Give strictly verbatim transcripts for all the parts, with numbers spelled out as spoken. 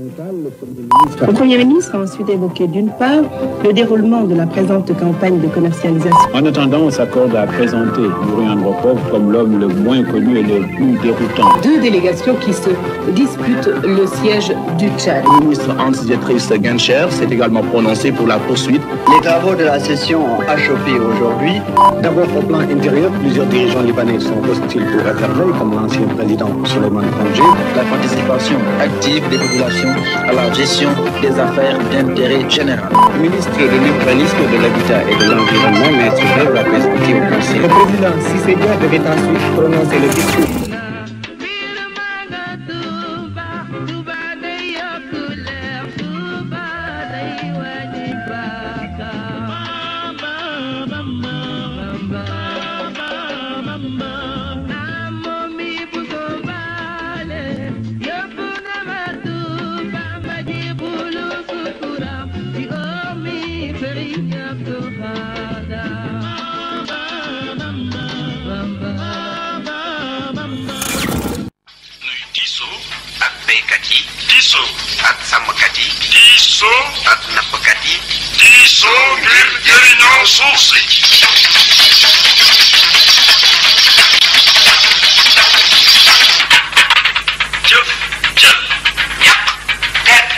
Le Premier ministre a ensuite évoqué d'une part le déroulement de la présente campagne de commercialisation. En attendant, on s'accorde à présenter Youri Andropov comme l'homme le moins connu et le plus déroutant. Deux délégations qui se disputent le siège du Tchad. Le ministre Hans-Dietrich Genscher s'est également prononcé pour la poursuite. Les travaux de la session ont achoppé aujourd'hui. D'abord, au plan intérieur, plusieurs dirigeants libanais sont hostiles pour réserver, comme l'ancien président Souleymane Kandji. La participation active des populations à la gestion des affaires d'intérêt général. Le ministre de l'Urbanisme, de l'Habitat et de l'Environnement, Maître Brève, l'a présenté au Conseil. Le président Sissé Dia devait ensuite prononcer le discours. Diisoo ak sàmmkat yi. diisoo ak nappkat yi. diisoo ngir jëriñoo suuf si. jëf jël ñaq tedd.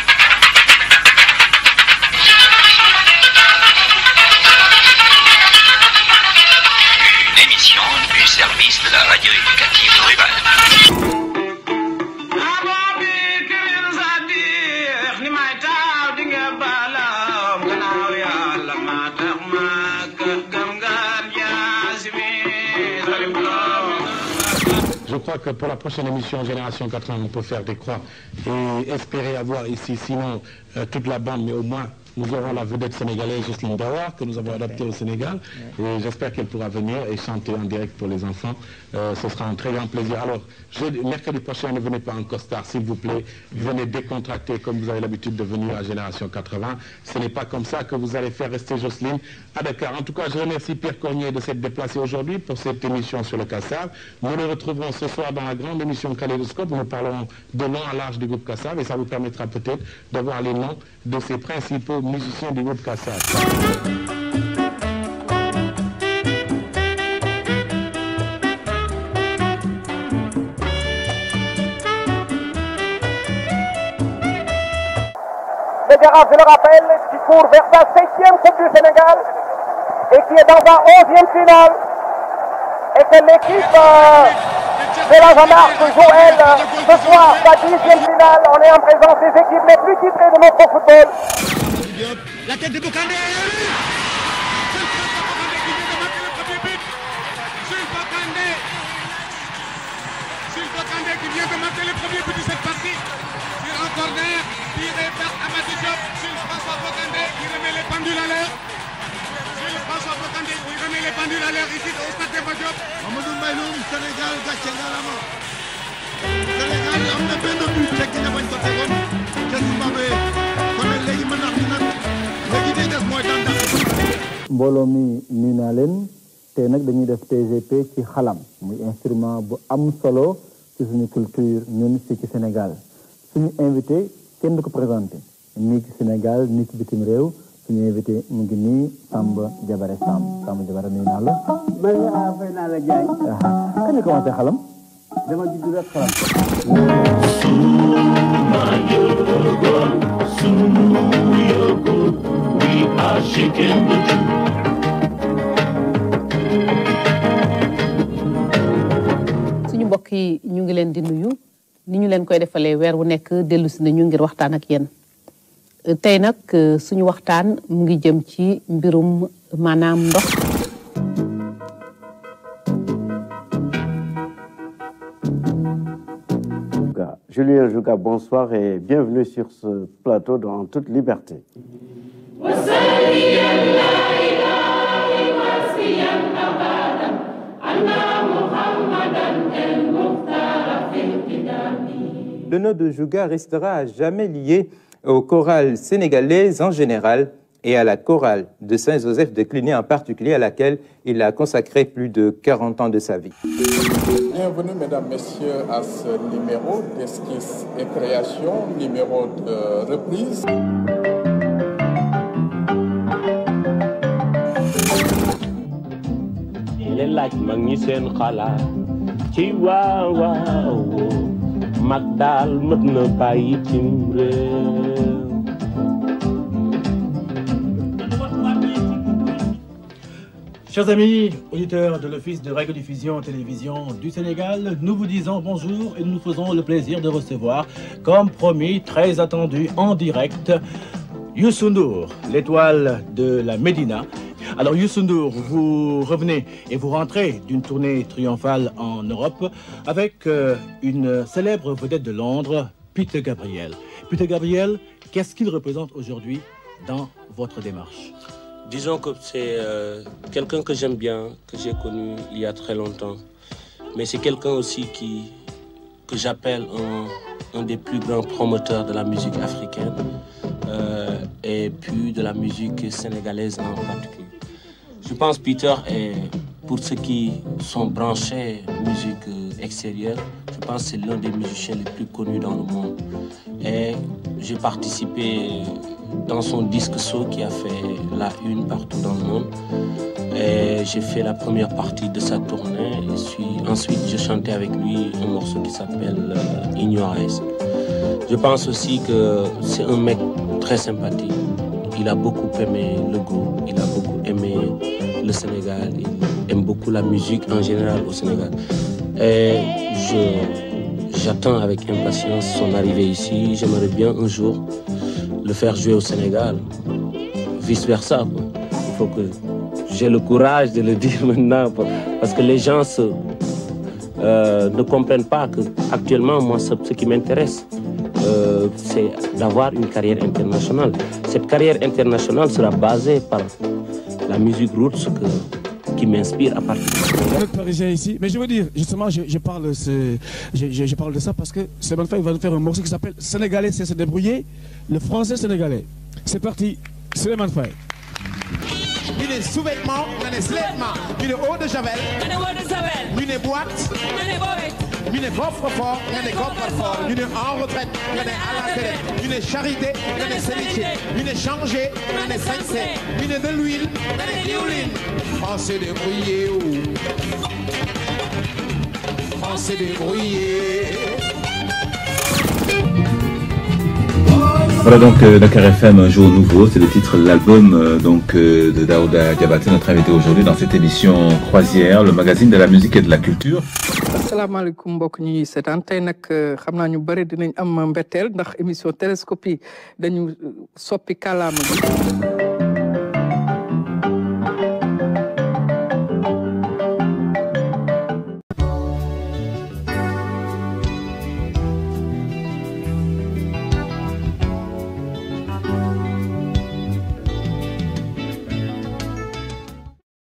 Une émission du service de la radio éducative rurale. Je crois que pour la prochaine émission Génération quatre-vingts, on peut faire des croix et espérer avoir ici, sinon euh, toute la bande, mais au moins nous aurons la vedette sénégalaise Jocelyne Dawar, que nous avons adaptée au Sénégal. Et j'espère qu'elle pourra venir et chanter en direct pour les enfants. Euh, ce sera un très grand plaisir. Alors, jeudi, mercredi prochain, ne venez pas en costard, s'il vous plaît. Venez décontracter comme vous avez l'habitude de venir à Génération quatre-vingts. Ce n'est pas comme ça que vous allez faire rester Jocelyne à Dakar. En tout cas, je remercie Pierre Cornier de s'être déplacé aujourd'hui pour cette émission sur le Kassav. Nous le retrouverons ce soir dans la grande émission Kaléidoscope. Nous parlerons de long à large du groupe Kassav et ça vous permettra peut-être d'avoir les noms de ses principaux musiciens du groupe Kassav. Le Jaraaf, je le rappelle, qui court vers sa septième Coupe du Sénégal et qui est dans sa onzième finale. Et que l'équipe euh, de la Jeanne-d'Arc joue, elle, ce soir, sa dixième finale. On est en présence des équipes les plus titrées de notre football. La tête de Bokandé. Jules Bokandé. Jules Bokandé qui vient de marquer le premier but de cette partie. Sur un corner tiré par Amadou Diop. Jules François Bokandé qui remet les pendules à l'heure. Jules François Bokandé qui remet les pendules à l'heure ici au stade Demba Diop. Amadou Mbaye Sénégal gàcce ngalaama. Sénégal am na benn but fekk na bañ ko tegoon te Zimbabwe kon nag léegi mën nañu nag léegi day des mooy daan daan. mbooloo mi nuyu naa leen te nag dañuy def T G P ci xalam muy instrument bu am solo ci suñu culture ñun fii ci Sénégal suñu invité kenn du ko présenté nii ci Sénégal nii ci bitim réew suñu invité mu ngi nii Samba Jabare Samb Samba Jabare nuyu naa la. man ah fay naa la Diagne. kañ nga commencé xalam. dama judd rek xalam. Suma yogon, sunu yogon, we are shaking the truth. suñu mbokk yi ñu ngi leen di nuyu ni ñu leen koy defalee weer wu nekk dellu si nañu ngir waxtaan ak yéen tey nag suñu waxtaan mu ngi jëm ci mbirum maanaam ndox. Julien Jouga, bonsoir et bienvenue sur ce plateau dans toute liberté. Le nom de Jouga restera à jamais lié aux chorales sénégalaises en général et à la chorale de Saint-Joseph de Cluny en particulier, à laquelle il a consacré plus de quarante ans de sa vie. Bienvenue, mesdames, messieurs, à ce numéro d'Esquisse et Création, numéro de reprise. Les laaj mag ñi seen xalaat ci waaw waaw mag daal mët na bàyyi cim réew. Chers amis, auditeurs de l'Office de radiodiffusion télévision du Sénégal, nous vous disons bonjour et nous nous faisons le plaisir de recevoir, comme promis, très attendu en direct, Youssou N'Dour, l'étoile de la Médina. Alors Youssou N'Dour, vous revenez et vous rentrez d'une tournée triomphale en Europe avec euh, une célèbre vedette de Londres, Peter Gabriel. Peter Gabriel, qu'est-ce qu'il représente aujourd'hui dans votre démarche? Disons que c'est euh, quelqu'un que j'aime bien, que j'ai connu il y a très longtemps. Mais c'est quelqu'un aussi qui, que j'appelle un, un des plus grands promoteurs de la musique africaine euh, et puis de la musique sénégalaise en particulier. Je pense que Peter est, pour ceux qui sont branchés musique extérieure, je pense que c'est l'un des musiciens les plus connus dans le monde. Et j'ai participé dans son disque show qui a fait la une partout dans le monde. Et j'ai fait la première partie de sa tournée. Et puis, ensuite, j'ai chanté avec lui un morceau qui s'appelle euh, In Your Eyes. Je pense aussi que c'est un mec très sympathique. Il a beaucoup aimé le goût, il a beaucoup aimé le Sénégal, il aime beaucoup la musique en général au Sénégal. Et je, j'attends avec impatience son arrivée ici. J'aimerais bien un jour le faire jouer au Sénégal, vice-versa. Il faut que j'ai le courage de le dire maintenant, parce que les gens se, euh, ne comprennent pas que actuellement, moi, ce, ce qui m'intéresse, euh, c'est d'avoir une carrière internationale. Cette carrière internationale sera basée par la musique roots que, qui m'inspire à partir de notre Parisien ici, mais je veux dire, justement, je, je, parle, je, je, je parle de ça parce que Souleymane Faye va nous faire un morceau qui s'appelle Sénégalais, c'est se débrouiller, le français sénégalais. C'est parti, Souleymane Faye. Ñu ne sous-vêtements, ñu ne sous-vêtements, ñu ne eau de javel, ñu ne boîte, ñu ne coffre-fort, ñu ne coffre-fort, ñu ne en retraite, ñu ne à la retraite, ñu ne charité, ñu ne ceviche, ñu ne changer, ñu ne sañse, ñu ne de l'huile, ñu ne diwlin. Français débrouillé, Français débrouillé. Voilà donc euh, Dakar F M, un jour nouveau, c'est le titre de l'album euh, donc euh, de Daouda Diabaté, notre invité aujourd'hui dans cette émission Croisière, le magazine de la musique et de la culture. asalaamaaleykum mbokk ñi seetaan tey nag xam naa ñu bëri dinañ am mbetteel ndax émission Télescopie dañu soppi kàllaama bi.